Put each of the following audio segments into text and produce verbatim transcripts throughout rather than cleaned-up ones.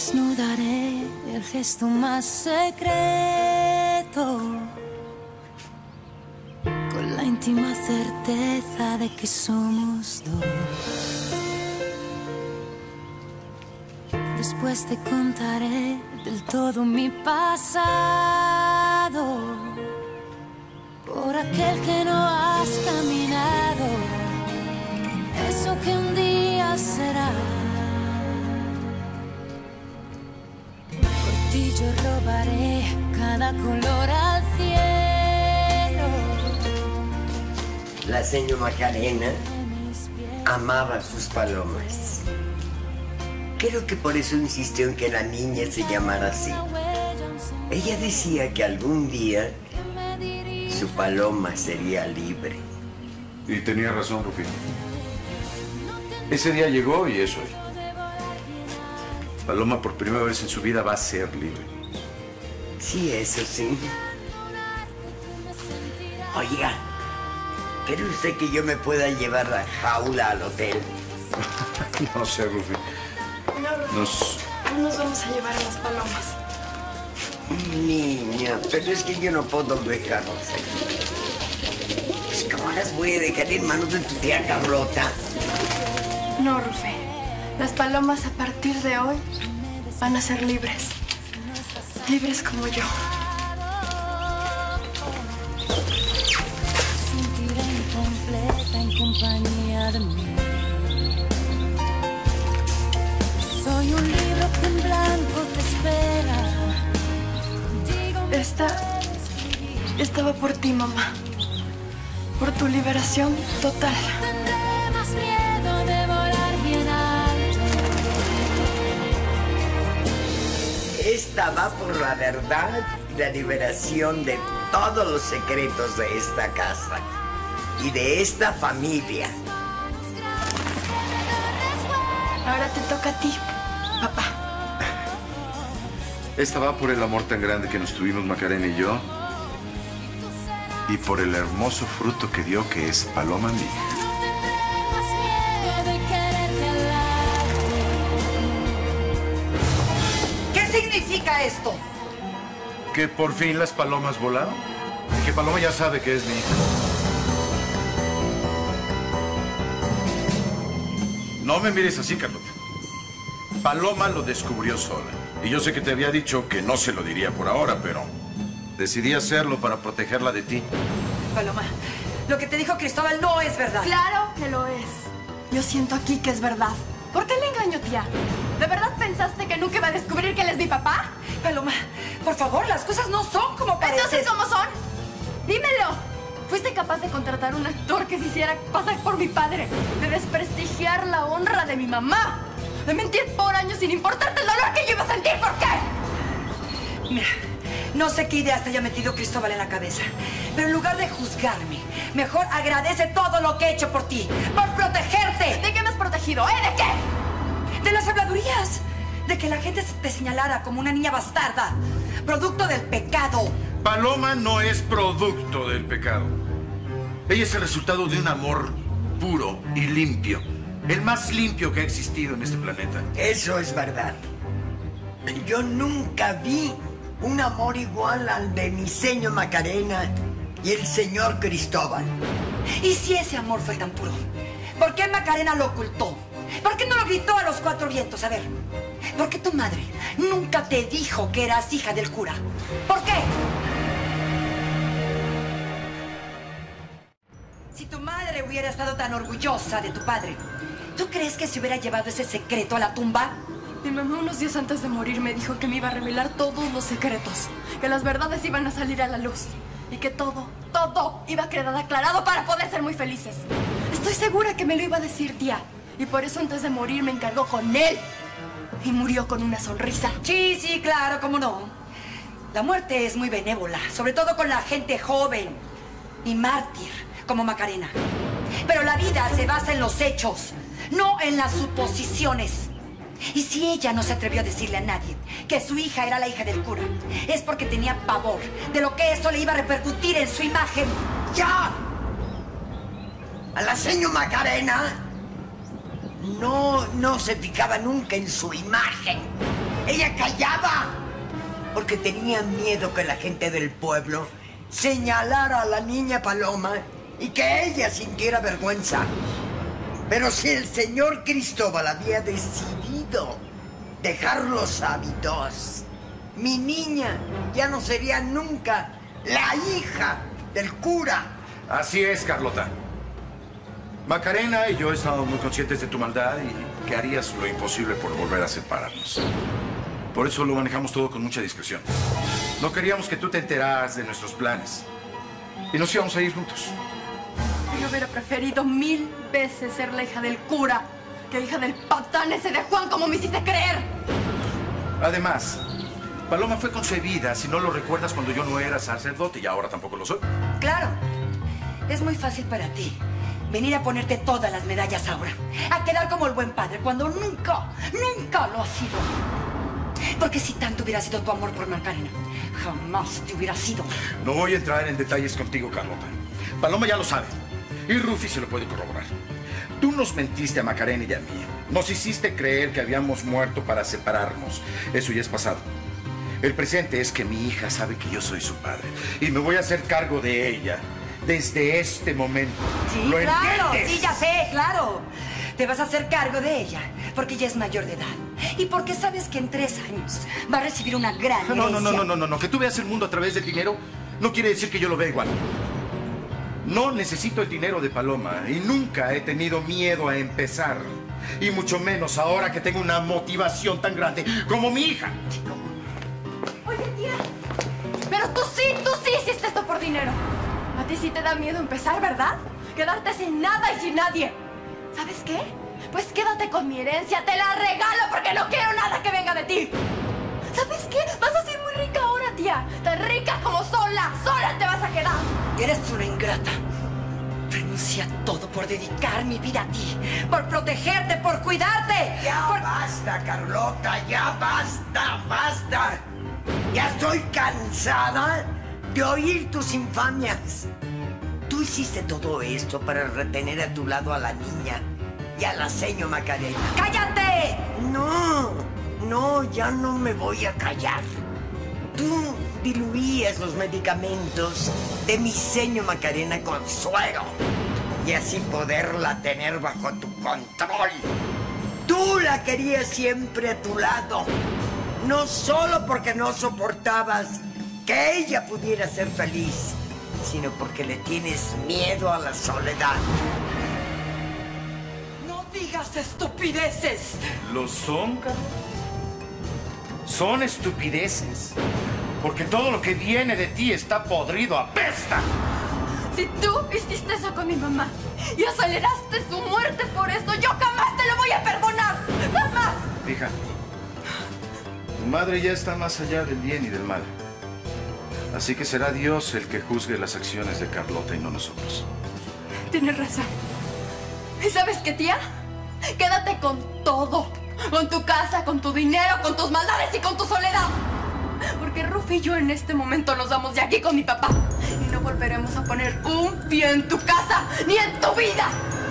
desnudaré el gesto más secreto, con la íntima certeza de que somos dos. Después te contaré del todo mi pasado, por aquel que no has caminado, eso que un día será. Por ti yo robaré cada color al cielo. La señora Macarena amaba sus palomas. Creo que por eso insistió en que la niña se llamara así. Ella decía que algún día su paloma sería libre. Y tenía razón, Rufino. Ese día llegó y eso es. Paloma por primera vez en su vida va a ser libre. Sí, eso sí. Oiga, ¿cree usted que yo me pueda llevar la jaula al hotel? No sé, Rufino. No, Rufino, Nos... no nos vamos a llevar a las palomas. Niña, pero es que yo no puedo dejarlas aquí. Pues, ¿cómo las voy a dejar en manos de tu tía Carlota? No, Rufe. Las palomas a partir de hoy van a ser libres. Libres como yo. Sentiré incompleta en compañía de mí. Soy un libro que en blanco te espera. Esta... Esta va por ti, mamá. Por tu liberación total. Tendré más miedo de volar bien alto. Esta va por la verdad y la liberación de todos los secretos de esta casa y de esta familia. Ahora te toca a ti, papá. Esta va por el amor tan grande que nos tuvimos Macarena y yo. Y por el hermoso fruto que dio, que es paloma mía. ¿Qué significa esto? Que por fin las palomas volaron. Y que Paloma ya sabe que es mi hija. No me mires así, Carlota. Paloma lo descubrió sola. Y yo sé que te había dicho que no se lo diría por ahora, pero decidí hacerlo para protegerla de ti. Paloma, lo que te dijo Cristóbal no es verdad. ¡Claro que lo es! Yo siento aquí que es verdad. ¿Por qué le engañó, tía? ¿De verdad pensaste que nunca iba a descubrir que él es mi papá? Paloma, por favor, las cosas no son como parecen. ¿Entonces cómo son? ¡Dímelo! ¿Fuiste capaz de contratar un actor que se hiciera pasar por mi padre? De desprestigiar la honra de mi mamá. De mentir por años sin importarte el dolor que yo iba a sentir. ¿Por qué? Mira, no sé qué ideas te haya metido Cristóbal en la cabeza, pero en lugar de juzgarme, mejor agradece todo lo que he hecho por ti, por protegerte. ¿De qué me has protegido, eh? ¿De qué? De las habladurías, de que la gente te señalara como una niña bastarda, producto del pecado. Paloma no es producto del pecado. Ella es el resultado de un amor puro y limpio. El más limpio que ha existido en este planeta. Eso es verdad. Yo nunca vi un amor igual al de mi señor Macarena y el señor Cristóbal. ¿Y si ese amor fue tan puro? ¿Por qué Macarena lo ocultó? ¿Por qué no lo gritó a los cuatro vientos? A ver, ¿por qué tu madre nunca te dijo que eras hija del cura? ¿Por qué? Si tu madre hubiera estado tan orgullosa de tu padre, ¿tú crees que se hubiera llevado ese secreto a la tumba? Mi mamá unos días antes de morir me dijo que me iba a revelar todos los secretos, que las verdades iban a salir a la luz y que todo, todo iba a quedar aclarado para poder ser muy felices. Estoy segura que me lo iba a decir, tía, y por eso antes de morir me encargó con él y murió con una sonrisa. Sí, sí, claro, cómo no. La muerte es muy benévola, sobre todo con la gente joven y mártir como Macarena. Pero la vida se basa en los hechos, no en las suposiciones. Y si ella no se atrevió a decirle a nadie que su hija era la hija del cura, es porque tenía pavor de lo que eso le iba a repercutir en su imagen. ¡Ya! A la señora Macarena no, no se fijaba nunca en su imagen. Ella callaba porque tenía miedo que la gente del pueblo señalara a la niña Paloma y que ella sintiera vergüenza. Pero si el señor Cristóbal había decidido dejar los hábitos, mi niña ya no sería nunca la hija del cura. Así es, Carlota. Macarena y yo estamos muy conscientes de tu maldad y que harías lo imposible por volver a separarnos. Por eso lo manejamos todo con mucha discreción. No queríamos que tú te enteraras de nuestros planes. Y nos íbamos a ir juntos. Yo hubiera preferido mil veces ser la hija del cura que hija del patán ese de Juan, como me hiciste creer. Además, Paloma fue concebida, si no lo recuerdas, cuando yo no era sacerdote y ahora tampoco lo soy. Claro. Es muy fácil para ti venir a ponerte todas las medallas ahora. A quedar como el buen padre cuando nunca, nunca lo has sido. Porque si tanto hubiera sido tu amor por Macarena, jamás te hubiera sido. No voy a entrar en detalles contigo, Carlota. Paloma ya lo sabe. Y Rufi se lo puede corroborar. Tú nos mentiste a Macarena y a mí. Nos hiciste creer que habíamos muerto para separarnos. Eso ya es pasado. El presente es que mi hija sabe que yo soy su padre. Y me voy a hacer cargo de ella desde este momento. Sí, ¿Lo claro, entiendes? sí, ya sé, claro. Te vas a hacer cargo de ella, porque ella es mayor de edad. Y porque sabes que en tres años va a recibir una gran herencia. No, no, no, no, no, no, no. Que tú veas el mundo a través del dinero no quiere decir que yo lo vea igual. No necesito el dinero de Paloma y nunca he tenido miedo a empezar. Y mucho menos ahora que tengo una motivación tan grande como mi hija. Oye, tía, pero tú sí, tú sí hiciste esto por dinero. A ti sí te da miedo empezar, ¿verdad? Quedarte sin nada y sin nadie. ¿Sabes qué? Pues quédate con mi herencia, te la regalo porque no quiero nada que venga de ti. ¿Sabes qué? Vas a ser muy rica ahora, tía. Tan rica como sola, sola te vas a quedar. Eres una ingrata. Renuncié a todo por dedicar mi vida a ti, por protegerte, por cuidarte. Ya por... basta, Carlota, ya basta, basta. Ya estoy cansada de oír tus infamias. Tú hiciste todo esto para retener a tu lado a la niña y a la seño Macarena. ¡Cállate! No, no, ya no me voy a callar. Tú diluías los medicamentos de mi seño Macarena con suero y así poderla tener bajo tu control. Tú la querías siempre a tu lado, no solo porque no soportabas que ella pudiera ser feliz, sino porque le tienes miedo a la soledad. ¡No digas estupideces! ¿Lo son, Carlota? Son estupideces. Porque todo lo que viene de ti está podrido, apesta. Si tú hiciste eso con mi mamá y aceleraste su muerte por eso, yo jamás te lo voy a perdonar. ¡Jamás! Hija, tu madre ya está más allá del bien y del mal. Así que será Dios el que juzgue las acciones de Carlota y no nosotros. Tienes razón. ¿Y sabes qué, tía? Quédate con todo. Con tu casa, con tu dinero, con tus maldades y con tu soledad. Porque Rufi y yo en este momento nos vamos de aquí con mi papá. Y no volveremos a poner un pie en tu casa ni en tu vida.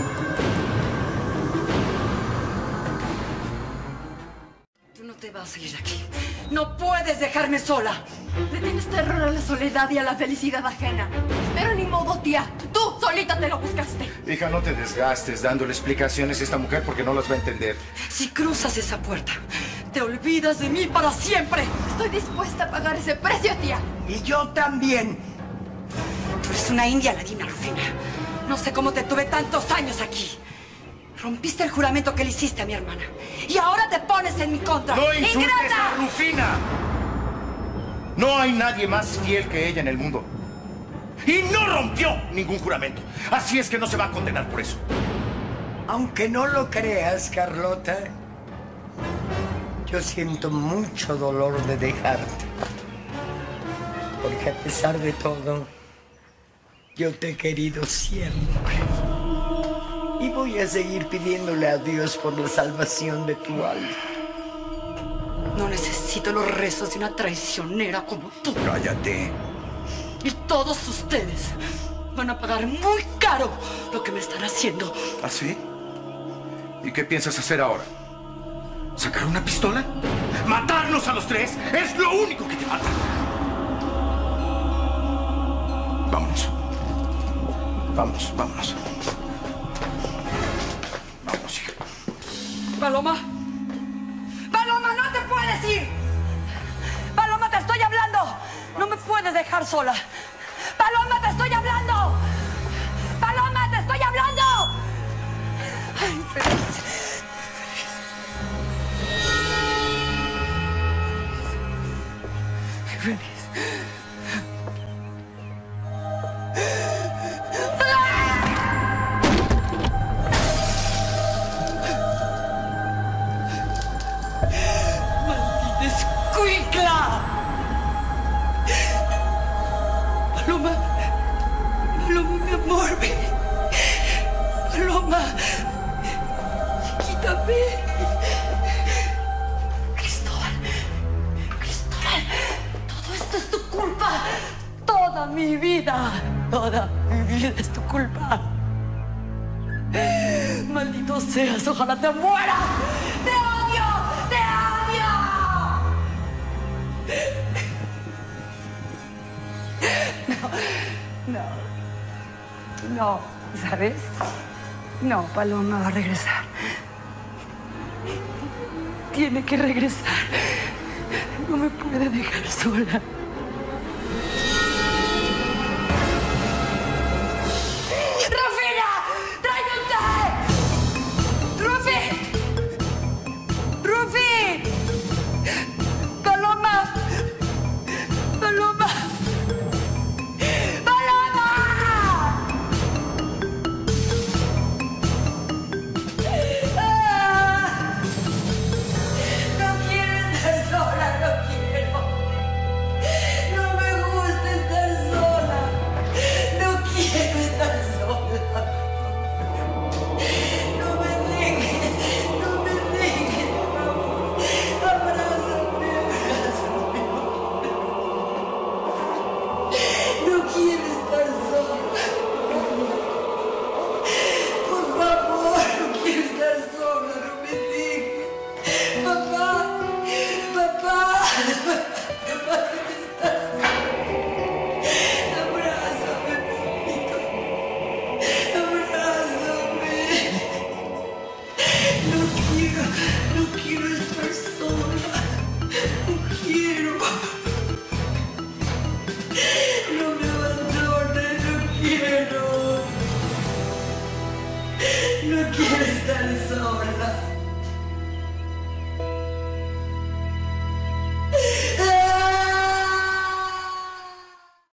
Tú no te vas a ir de aquí. No puedes dejarme sola. Le tienes terror a la soledad y a la felicidad ajena. Pero ni modo, tía. Tú solita te lo buscaste. Hija, no te desgastes dándole explicaciones a esta mujer porque no las va a entender. Si cruzas esa puerta, te olvidas de mí para siempre. Estoy dispuesta a pagar ese precio, tía. Y yo también. Tú eres una india ladina, Rufina. No sé cómo te tuve tantos años aquí. Rompiste el juramento que le hiciste a mi hermana. Y ahora te pones en mi contra. ¡No insultes ¡Ingrata! a Rufina! No hay nadie más fiel que ella en el mundo. Y no rompió ningún juramento. Así es que no se va a condenar por eso. Aunque no lo creas, Carlota, yo siento mucho dolor de dejarte. Porque a pesar de todo, yo te he querido siempre. Y voy a seguir pidiéndole a Dios por la salvación de tu alma. No necesito los rezos de una traicionera como tú. Cállate. Y todos ustedes van a pagar muy caro lo que me están haciendo. ¿Ah, sí? ¿Y qué piensas hacer ahora? ¿Sacar una pistola? Matarnos a los tres es lo único que te falta. Vámonos. Vámonos, vámonos. Vámonos, hija. Paloma. Paloma, no te puedes ir. Paloma, te estoy hablando. No me puedes dejar sola. Paloma, te estoy hablando. Paloma, te estoy hablando. Ay, feliz. Feliz. ¡Maldita escuincla! Paloma, Paloma, mi amor, ven. Paloma, quítame. Cristóbal, Cristóbal, todo esto es tu culpa. Toda mi vida, toda mi vida es tu culpa. Maldito seas, ojalá te mueras. ¡Te odio! ¡Te odio! No, no, no, ¿sabes? No, Paloma va a regresar. Tiene que regresar. No me puede dejar sola. ¡Rufina! ¡Tráeme un té! ¡Rufi! ¡Rufi! ¡Paloma! ¡Paloma! ¡Paloma! ¡Ah! No quiero estar sola, no quiero. No me gusta estar sola. No quiero estar sola. No me dejes, no me dejes, por favor. Abrázame, abrázame. No quiero estar sola. Por favor, no quiero estar sola, no me dejes. Papá, papá, papá, ¿dónde estás? Abrázame, papito. Abrázame. No quiero, no quiero estar sola. No quiero. No me abandones, no quiero. No quiero estar sola.